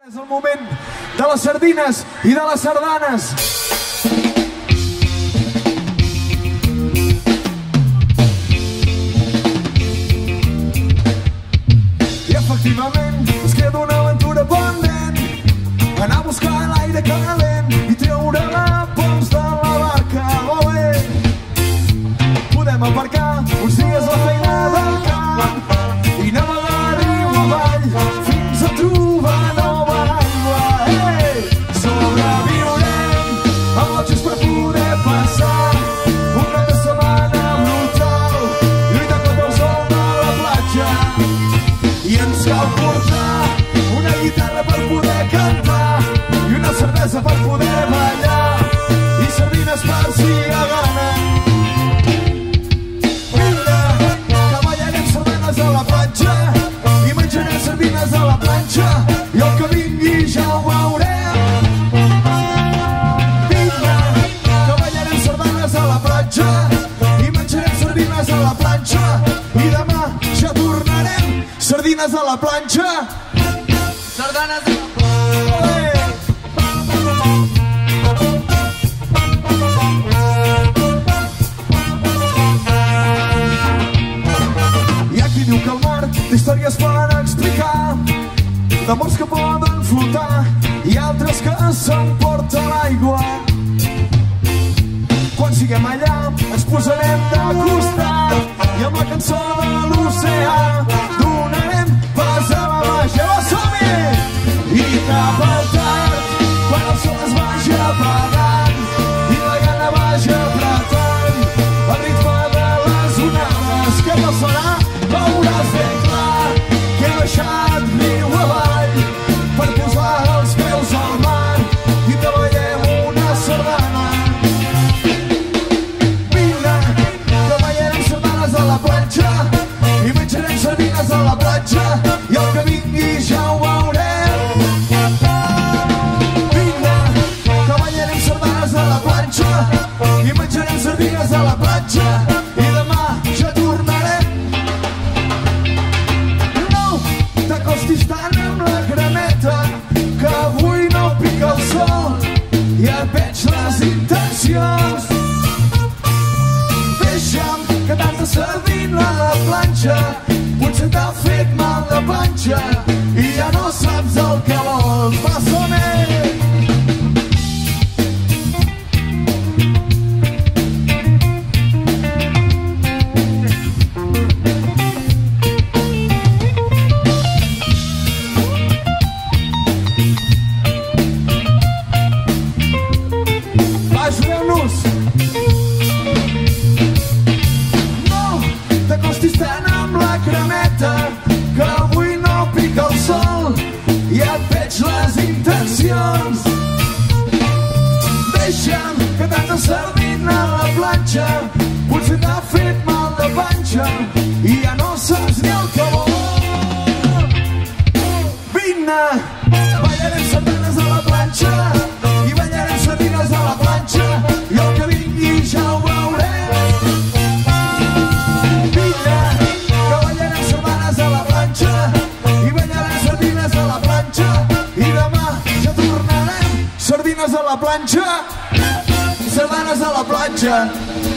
És el moment de les sardines i de les sardanes. I efectivament es queda una aventura pendent, anar a buscar l'aire calent i treure la pols de la barca. Oh, bé, podem aparcar uns dies la feina del camp i navegar riu avall fins a trobar nova aigua. Sobreviurem amb lotges per poder passar un cap de setmana brutal lluitant contra el sol de la platja. I ens cal portar una guitarra per poder cantar i una cervesa per poder ballar i sardines per si hi ha gana. Vinga, que ballarem sardanes a la platja i menjarem sardines a la planxa i el que vingui ja ho veurem. Vinga, que ballarem sardanes a la platja i menjarem sardines a la planxa i demà ja tornarem. Sardines a la planxa. Sardanes a la planxa. Hi ha qui diu que el mar té històries per explicar, d'amors que poden flotar i altres que s'emporta l'aigua. Quan siguem allà ens posarem de costat i amb la cançó de l'oceà donarem pas a la màgia. Va, som-hi! I cap al tard, quan el sol es vagi apagant i la gana vagi apretant el ritme de les onades, què passarà? Veuràs ben clar que he baixat riu avall per posar els peus al mar i te ballem una sardana. Vinga, que ballarem sardanes a la platja i menjarem sardines a la platja i el que vingui ja ho veurem. Vinga, que ballarem sardanes a la platja i menjarem sardines a la platja i demà ja tornarem. No t'acostis tant amb la graneta que avui no pica el sol i et veig les intencions. Deixa'm que t'has de sardina a la planxa, potser t'ha fet mal de planxa i ja no saps el que vols. Va, som-hi! Va, ajudeu-nos! No t'acostis tant amb la cremeta que avui no pica el sol i et veig les intencions. Deixa'm que t'has de sardina a la planxa, potser t'ha fet mal de panxa i ja no saps ni el que vols. Vine, ballarem sardanes a la planxa i ballarem sardines a la planxa i el que vingui ja ho veurem. Vinga, que ballarem sardanes a la planxa i ballarem sardines a la planxa i demà ja tornarem. Sardines a la planxa, sardanes a la planxa.